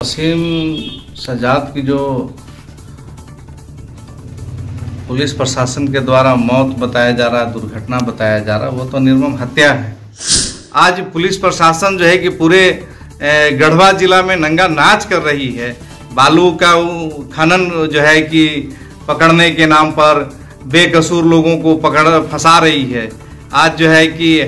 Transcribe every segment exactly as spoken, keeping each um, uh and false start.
वसीम सज्जाद की जो पुलिस प्रशासन के द्वारा मौत बताया जा रहा है, दुर्घटना बताया जा रहा है, वो तो निर्मम हत्या है। आज पुलिस प्रशासन जो है कि पूरे गढ़वा जिला में नंगा नाच कर रही है। बालू का खनन जो है कि पकड़ने के नाम पर बेकसूर लोगों को पकड़ फंसा रही है। आज जो है कि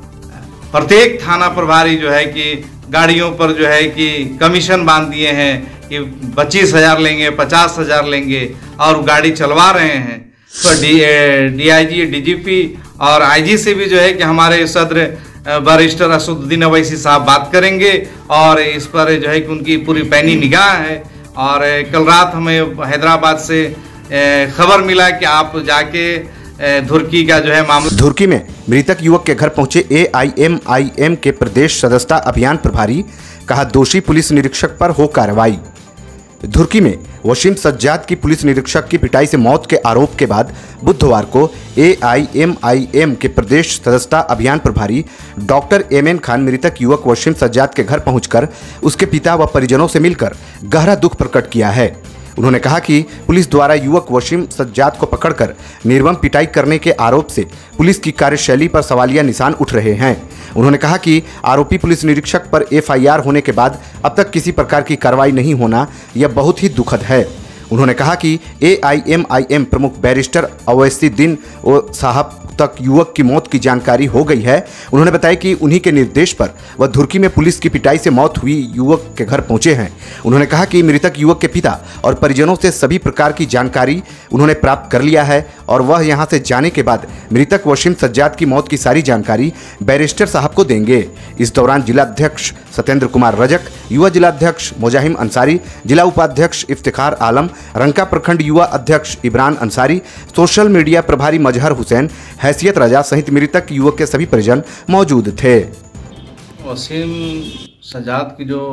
प्रत्येक थाना प्रभारी जो है कि गाड़ियों पर जो है कि कमीशन बांध दिए हैं कि पच्चीस हजार लेंगे, पचास हजार लेंगे और गाड़ी चलवा रहे हैं। तो डी डीआईजी, डीजीपी और आईजी से भी जो है कि हमारे सदर बैरिस्टर असदुद्दीन अवैसी साहब बात करेंगे और इस पर जो है कि उनकी पूरी पैनी निगाह है। और कल रात हमें हैदराबाद से खबर मिला कि आप जाके धुर्की का जो है मामला धुर्की में मृतक युवक के घर पहुंचे ए आई एम आई एम के प्रदेश सदस्यता अभियान प्रभारी, कहा दोषी पुलिस निरीक्षक पर हो कार्रवाई। धुर्की में वसीम सज्जाद की पुलिस निरीक्षक की पिटाई से मौत के आरोप के बाद बुधवार को ए आई एम आई एम के प्रदेश सदस्यता अभियान प्रभारी डॉक्टर एम एन खान मृतक युवक वसीम सज्जाद के घर पहुंचकर उसके पिता व परिजनों से मिलकर गहरा दुख प्रकट किया है। उन्होंने कहा कि पुलिस द्वारा युवक वसीम सज्जाद को पकड़कर निर्मम पिटाई करने के आरोप से पुलिस की कार्यशैली पर सवालिया निशान उठ रहे हैं। उन्होंने कहा कि आरोपी पुलिस निरीक्षक पर एफ आई आर होने के बाद अब तक किसी प्रकार की कार्रवाई नहीं होना यह बहुत ही दुखद है। उन्होंने कहा कि A I M I M प्रमुख बैरिस्टर अवैसी साहब तक युवक की मौत की जानकारी हो गई है। उन्होंने बताया कि उन्हीं के निर्देश पर वह धुर्की में पुलिस की पिटाई से मौत हुई युवक के घर पहुंचे हैं। उन्होंने कहा कि मृतक युवक के पिता और परिजनों से सभी प्रकार की जानकारी उन्होंने प्राप्त कर लिया है और वह यहां से जाने के बाद मृतक वसीम सज्जाद की मौत की सारी जानकारी बैरिस्टर साहब को देंगे। इस दौरान जिलाध्यक्ष सत्येंद्र कुमार रजक, युवा जिलाध्यक्ष मुजाहिम अंसारी, जिला उपाध्यक्ष इफ्तिखार आलम, रंका प्रखंड युवा अध्यक्ष इमरान अंसारी, सोशल मीडिया प्रभारी मजहर हुसैन, हैसियत रजा सहित मृतक युवक के सभी परिजन मौजूद थे। वसीम सज्जाद की जो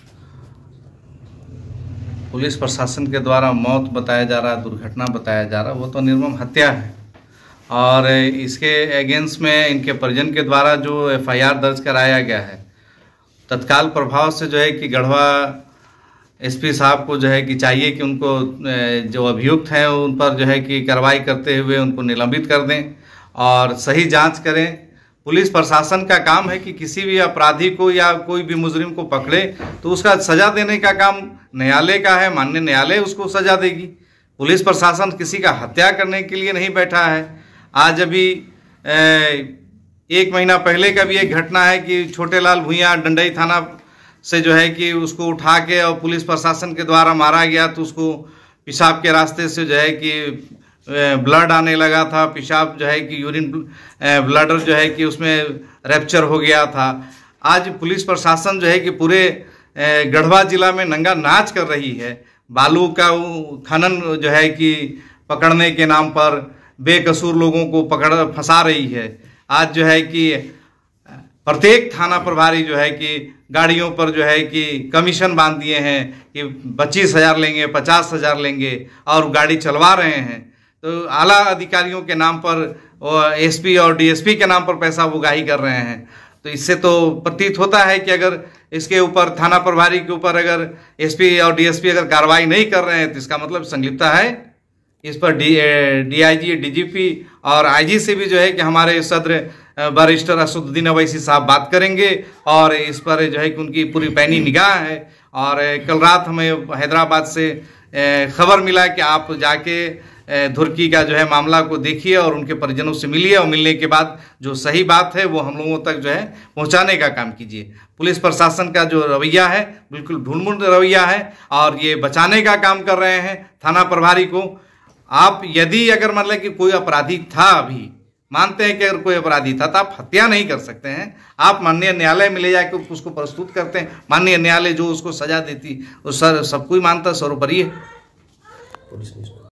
पुलिस प्रशासन के द्वारा मौत बताया जा रहा है, दुर्घटना बताया जा रहा है, वो तो निर्मम हत्या है। और इसके अगेंस्ट में इनके परिजन के द्वारा जो एफ आई आर दर्ज कराया गया है, तत्काल प्रभाव से जो है कि गढ़वा एस पी साहब को जो है कि चाहिए कि उनको जो अभियुक्त हैं उन पर जो है कि कार्रवाई करते हुए उनको निलंबित कर दें और सही जांच करें। पुलिस प्रशासन का काम है कि किसी भी अपराधी को या कोई भी मुजरिम को पकड़े तो उसका सजा देने का काम न्यायालय का है। माननीय न्यायालय उसको सजा देगी। पुलिस प्रशासन किसी का हत्या करने के लिए नहीं बैठा है। आज अभी एक महीना पहले का भी एक घटना है कि छोटे लाल भुइयाँ डंडई थाना से जो है कि उसको उठा के और पुलिस प्रशासन के द्वारा मारा गया, तो उसको पेशाब के रास्ते से जो है कि ब्लड आने लगा था। पेशाब जो है कि यूरिन ब्लडर जो है कि उसमें रैप्चर हो गया था। आज पुलिस प्रशासन जो है कि पूरे गढ़वा जिला में नंगा नाच कर रही है। बालू का खनन जो है कि पकड़ने के नाम पर बेकसूर लोगों को पकड़ फंसा रही है। आज जो है कि प्रत्येक थाना प्रभारी जो है कि गाड़ियों पर जो है कि कमीशन बांध दिए हैं कि पच्चीस हजार लेंगे, पचास हजार लेंगे और गाड़ी चलवा रहे हैं। तो आला अधिकारियों के नाम पर एस पी और डी एस पी के नाम पर पैसा उगाही कर रहे हैं। तो इससे तो प्रतीत होता है कि अगर इसके ऊपर थाना प्रभारी के ऊपर अगर एस पी और डी एस पी अगर कार्रवाई नहीं कर रहे हैं तो इसका मतलब संलिप्तता है। इस पर डी डीआईजी, डीजीपी और आईजी से भी जो है कि हमारे सदर बैरिस्टर असदुद्दीन अवैसी साहब बात करेंगे और इस पर जो है कि उनकी पूरी पैनी निगाह है। और कल रात हमें हैदराबाद से खबर मिला कि आप जाके धुर्की का जो है मामला को देखिए और उनके परिजनों से मिलिए और मिलने के बाद जो सही बात है वो हम लोगों तक जो है पहुंचाने का काम कीजिए। पुलिस प्रशासन का जो रवैया है बिल्कुल ढूंढ रवैया है और ये बचाने का काम कर रहे हैं थाना प्रभारी को। आप यदि अगर मतलब कि कोई अपराधी था, अभी मानते हैं कि अगर कोई अपराधी था तो आप हत्या नहीं कर सकते हैं। आप माननीय न्यायालय में ले जाकर उसको प्रस्तुत करते हैं, माननीय न्यायालय जो उसको सजा देती वो सर सब कोई मानता सर्वोपरि है।